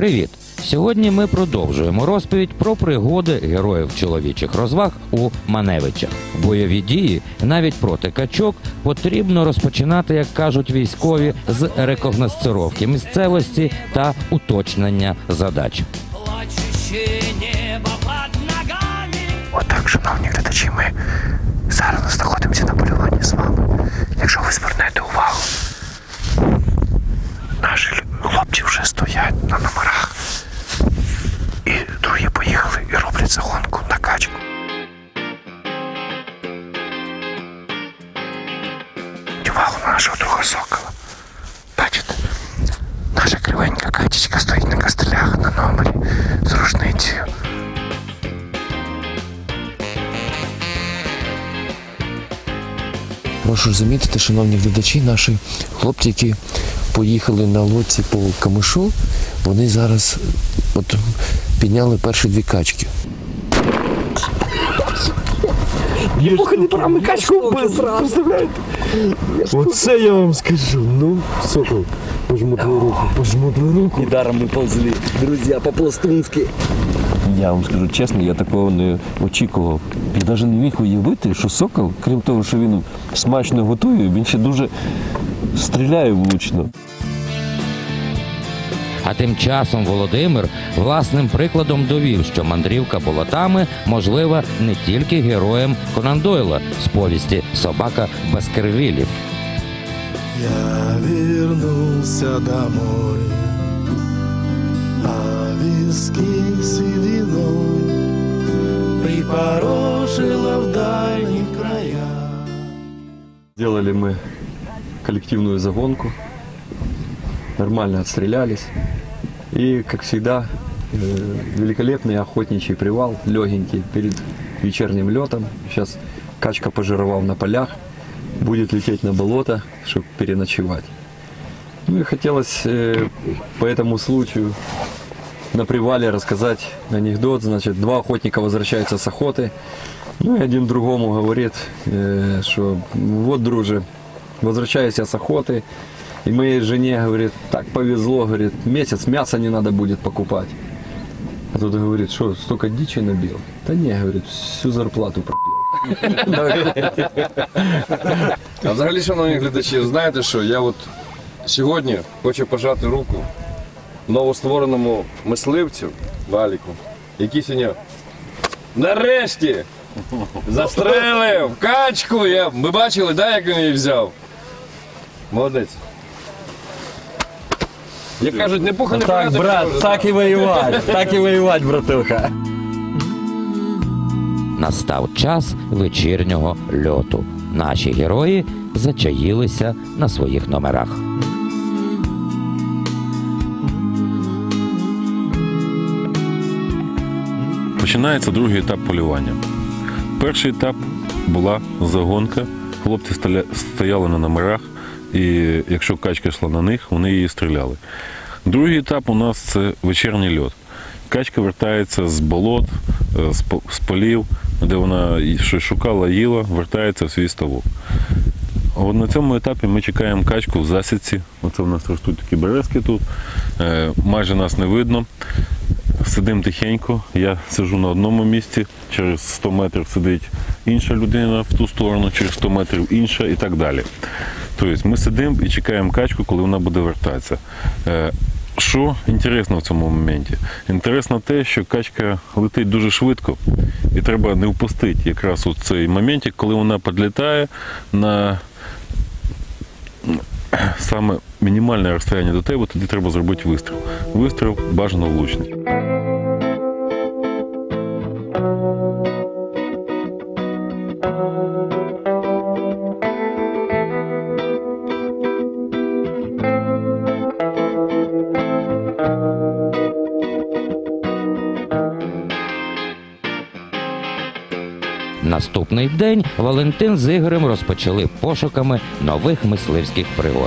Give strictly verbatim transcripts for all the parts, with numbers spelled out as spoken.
Привіт! Сьогодні ми продовжуємо розповідь про пригоди героїв чоловічих розваг у Маневичах. Бойові дії, навіть проти качок, потрібно розпочинати, як кажуть військові, з рекогносцировки місцевості та уточнення задач. Отак, шановні глядачі, ми зараз знаходимося на полюванні з вами. Якщо ви звернете увагу, наші хлопці вже стоять на номерах. І другі поїхали і роблять загонку на качку. Увагу на нашого друга сокола. Бачите? Наша кривенька качечка стоїть на кастелях на номері з рушницею. Прошу замітити, шановні глядачі, наші хлопці, які поїхали на лодці по камишу, вони зараз от підняли перші дві качки. Походи, пора, ми качку вбили, представляєте? Оце я вам скажу. Ну, Сокол, пожму твою руку, пожму твою руку. Недаром мы ползли, друзья, по-пластунски. Я вам скажу чесно, я такого не очікував. Я навіть не міг уявити, що сокол, крім того, що він смачно готує, він ще дуже стріляє влучно. А тим часом Володимир власним прикладом довів, що мандрівка болотами можлива не тільки героям Конан Дойла з повісті «Собака Баскервілів». Я вернулся домой, а виски сединой припорошило в дальних краях. Сделали мы коллективную загонку, нормально отстрелялись. И, как всегда, великолепный охотничий привал, легенький, перед вечерним летом. Сейчас качка пожировал на полях, будет лететь на болото, чтобы переночевать. Ну и хотелось э, по этому случаю на привале рассказать анекдот. Значит, два охотника возвращаются с охоты, ну и один другому говорит, э, что вот, друже, возвращаюсь я с охоты, и моей жене, говорит, так повезло, говорит, месяц мяса не надо будет покупать. А тот говорит, что, столько дичи набил? Да не, говорит, всю зарплату пропил. А взагалі, шановні глядачі, знаєте що, я от сьогодні хочу пожати руку новоствореному мисливцю Валіку, який сьогодні нарешті застрелив качку. Я, ви бачили, да, як він її взяв? Молодець. Як кажуть, не пуха, не Так, порядок, брат, так і воювати, так і воювати, братуха. Настав час вечірнього льоту. Наші герої зачаїлися на своїх номерах. Починається другий етап полювання. Перший етап була загонка. Хлопці стояли на номерах, і якщо качка йшла на них, вони її стріляли. Другий етап у нас – це вечірній льот. Качка вертається з болот, з полів, де вона щось шукала, їла, вертається в свій ставок. От на цьому етапі ми чекаємо качку в засідці. Оце у нас ростуть такі березки тут. Майже нас не видно. Сидимо тихенько, я сиджу на одному місці, через сто метрів сидить інша людина в ту сторону, через сто метрів інша і так далі. Тобто ми сидимо і чекаємо качку, коли вона буде вертатися. Що інтересно в цьому моменті? Інтересно те, що качка летить дуже швидко і треба не впустити якраз у цей момент, коли вона підлітає на саме мінімальне розстояння до тебе, тоді треба зробити вистріл. Вистріл бажано влучний. Наступний день Валентин з Ігорем розпочали пошуками нових мисливських пригод.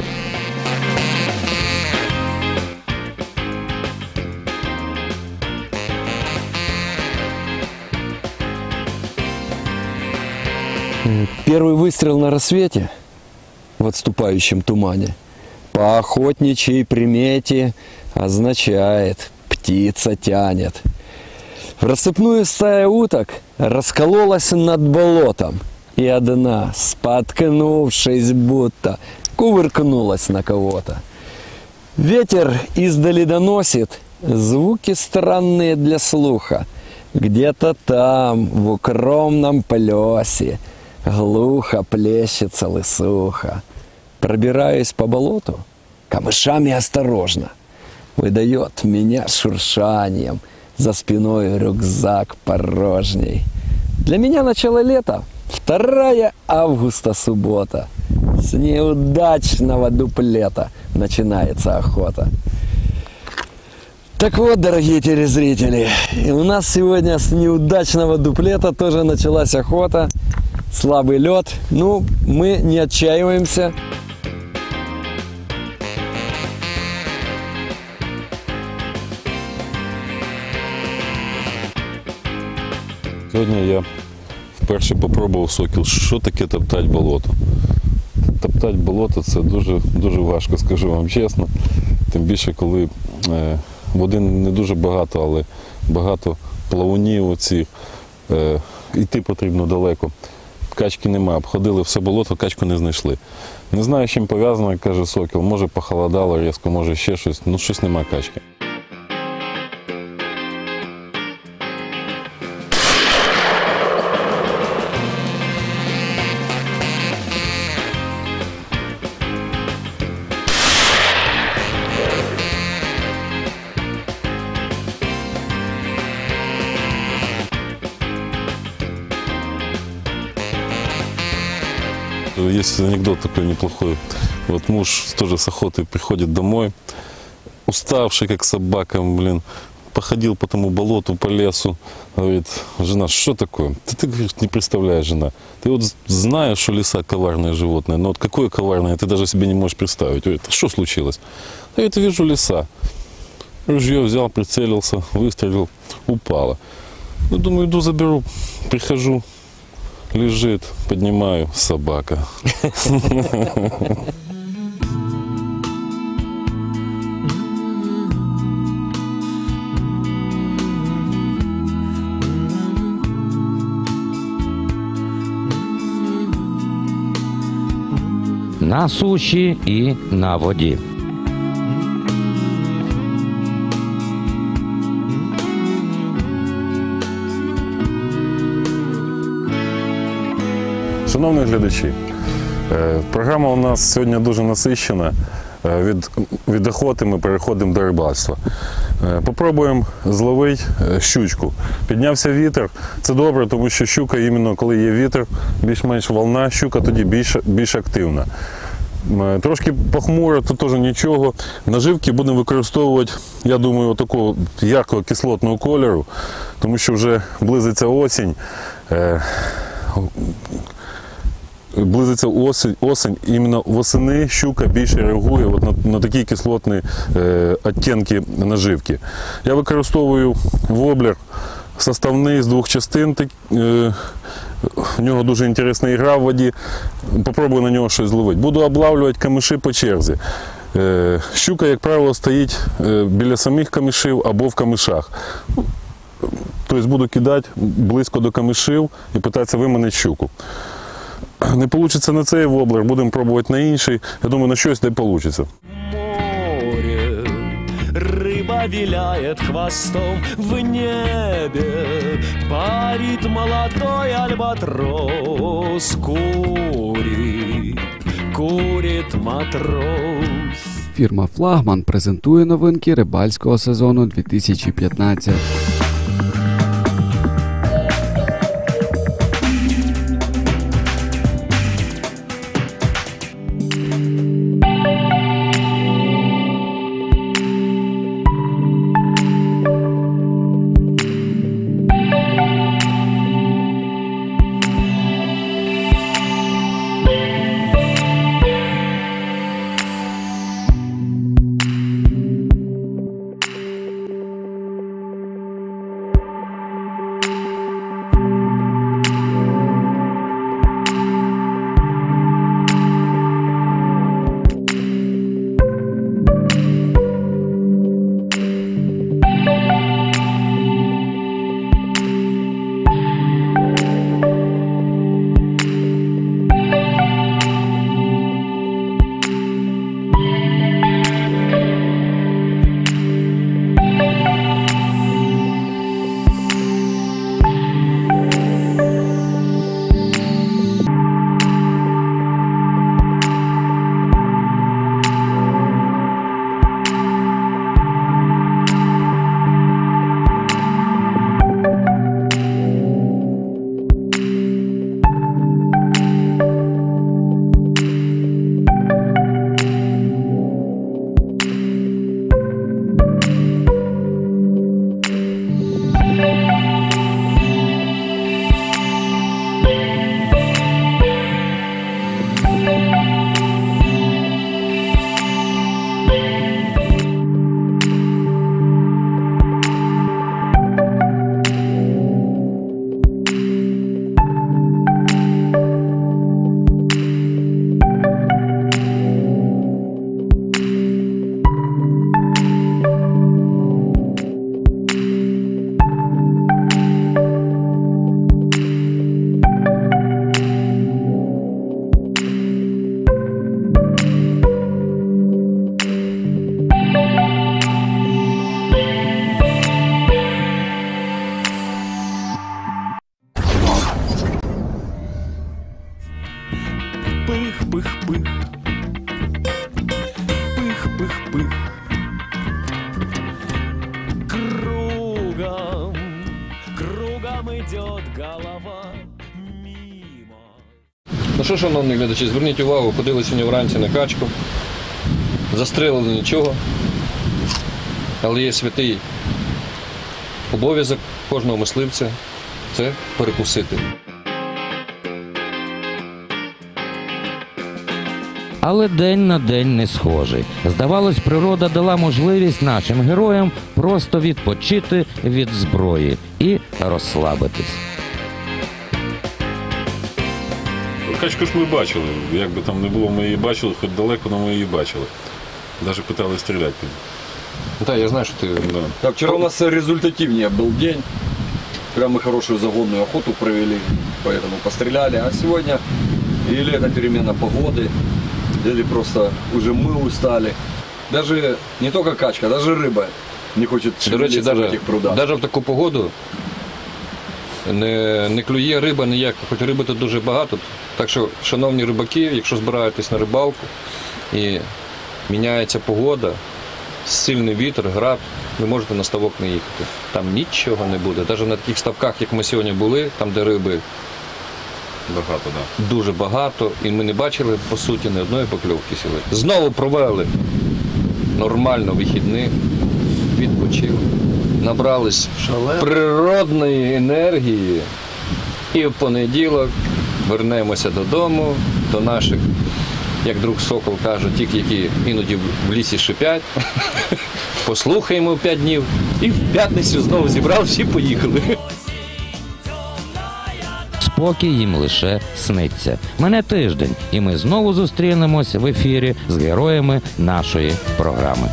Первый выстрел на рассвете в отступающем тумане по охотничьей примете означает птица тянет. В рассыпную стая уток раскололась над болотом, и одна, споткнувшись будто, кувыркнулась на кого-то. Ветер издали доносит звуки странные для слуха. Где-то там, в укромном плесе, глухо плещется лысуха. Пробираюсь по болоту, камышами осторожно. Выдает меня шуршанием, за спиной рюкзак порожней. Для меня начало лета, второе августа суббота. С неудачного дуплета начинается охота. Так вот, дорогие телезрители, и у нас сегодня с неудачного дуплета тоже началась охота. Слабый лед. Ну, мы не отчаиваемся. Сьогодні я вперше попробував сокіл. Що таке топтати болото? Топтати болото – це дуже, дуже важко, скажу вам чесно. Тим більше, коли е, води не дуже багато, але багато плавунів оцих. Е, йти потрібно далеко. Качки немає. Обходили все болото, качку не знайшли. Не знаю, з чим пов'язано, каже сокіл. Може похолодало різко, може ще щось. Ну щось немає качки. Есть анекдот такой неплохой. Вот муж тоже с охоты приходит домой, уставший как собака, блин, походил по тому болоту, по лесу. Говорит, жена, что такое? Ты, ты говоришь, не представляешь, жена. Ты вот знаешь, что лиса коварное животное, но вот какое коварное, ты даже себе не можешь представить. Говорит, что случилось? Я говорит, вижу лиса. Ружье взял, прицелился, выстрелил, упала. Ну, думаю, иду заберу, прихожу. Лежит, поднимаю, собака. На суші і на воді. Шановні глядачі, е, програма у нас сьогодні дуже насичена. Е, Від, від охоти ми переходимо до рибальства. Е, Попробуємо зловити е, щучку. Піднявся вітер. Це добре, тому що щука, іменно коли є вітер, більш-менш волна, щука тоді більш, більш активна. Е, Трошки похмуро, то теж нічого. Наживки будемо використовувати, я думаю, такого яркого кислотного кольору, тому що вже близиться осінь. Е, Близиться осінь, осінь, іменно восени щука більше реагує от на, на такі кислотні е, відтінки наживки. Я використовую воблер составний з двох частин, так, е, в нього дуже інтересна ігра в воді, попробую на нього щось зловити. Буду облавлювати камиші по черзі. Е, щука, як правило, стоїть е, біля самих камишів або в камишах. Тобто буду кидати близько до камишів і питатися виманити щуку. Не вийде на цей воблер, будемо пробувати на інший. Я думаю, на щось де вийде. Море, рыба виляет хвостом в небе, парит молодой альбатрос, курит, курит матрос. Фірма «Флагман» презентує новинки рибальського сезону дві тисячі п'ятнадцять. пых. Кругом, кругом идет голова мимо. Ну що, шановні глядачі, зверніть увагу, ходили сьогодні вранці на качку, застрелили нічого, але є святий обов'язок кожного мисливця – це перекусити. Але день на день не схожий. Здавалось, природа дала можливість нашим героям просто відпочити від зброї і розслабитись. Качку ж ми бачили. Як би там не було, ми її бачили, хоч далеко, але ми її бачили. Навіть питали стріляти. Так, я знаю, що ти... Да. Так, вчера у нас результативнее был день. Прям мы хорошую загонную охоту провели, поэтому постреляли. А сегодня или это перемена погоды, или просто уже мы устали. Даже не только качка, даже рыба не хочет До речі, шевелиться в навіть, этих прудах. навіть в таку погоду не, не клює риба ніяка, хоч риби тут дуже багато. Так що, шановні рибаки, якщо збираєтесь на рибалку і міняється погода, сильний вітер, град, ви можете на ставок не їхати. Там нічого не буде. Навіть на таких ставках, як ми сьогодні були, там де риби Багато, так. Да. дуже багато, і ми не бачили, по суті, ні одної покльовки сьогодні. Знову провели нормально вихідні, відпочили, набрались природної енергії і в понеділок вернемося додому, до наших, як друг Сокол каже, тих, які іноді в лісі шипять, послухаємо п'ять днів і в п'ятницю знову зібралися і поїхали. Спокій їм лише сниться. Мене тиждень, і ми знову зустрінемось в ефірі з героями нашої програми.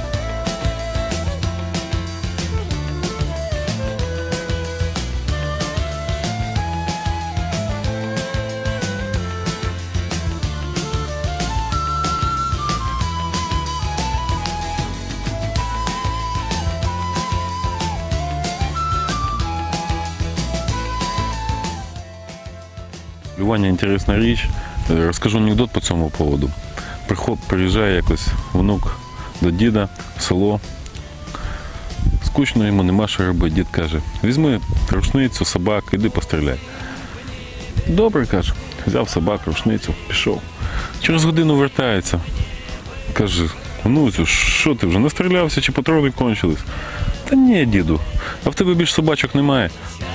Полювання – інтересна річ. Розкажу анекдот по цьому поводу. Приход, приїжджає якось внук до діда в село. Скучно йому, нема що робити. Дід каже, візьми рушницю, собак, іди постріляй. Добре, каже. Взяв собак, рушницю, пішов. Через годину вертається. Каже, внуцю, що ти вже настрілявся чи патрони кончились? Та ні, діду, а в тебе більш собачок немає.